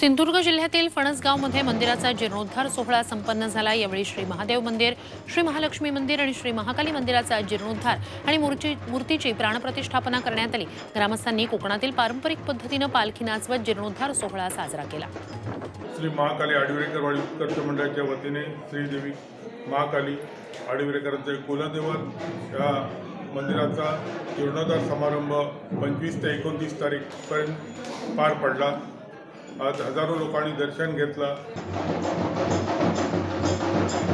सिंधुदुर्ग जिल्ह्यातील फणसगावमध्ये मंदिराचा जीर्णोद्धार सोहळा संपन्न झाला। यावेळी श्री महादेव मंदिर, श्री महालक्ष्मी मंदिर आणि श्री महाकाली मंदिराचा जीर्णोद्धार आणि मूर्तीची प्राणप्रतिष्ठापना करण्यात आली। ग्रामस्थांनी कोकणातील पारंपरिक पद्धतीने पालखी नाचवत जीर्णोद्धार सोहळा साजरा केला। श्री महाकाली आडिवरेकर वाडी उत्कर्ष मंडळाच्या वतीने श्रीदेवी महाकाली आडिवरेकरांचे कुलदैवत या मंदिराचा जीर्णोद्धार समारंभ 25 ते 29 तारीखपर्यंत पार पडला। आज हजारो लोकांनी दर्शन घेतलं।